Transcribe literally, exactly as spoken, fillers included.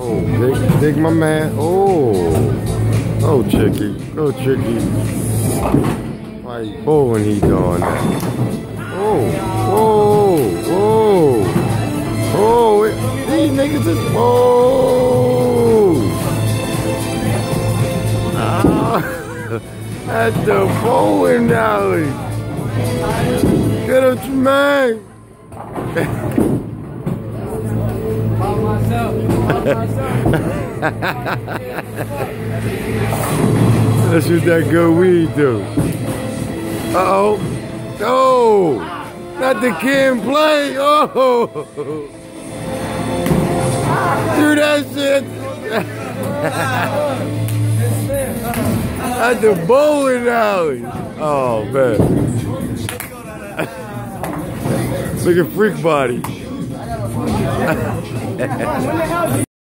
Oh, dig, dig my man. Oh. Oh, Chicky. Go, Chicky. Why he bowling he doing that? Oh. Whoa. Whoa. Oh. It, these niggas is. Oh. Ah. At the bowling alley. Get up, man. That's what that good weed do. Uh-oh. No! Not the kid play! Oh! Do that shit! At the bowling alley! Oh, man. Look at Freak Body.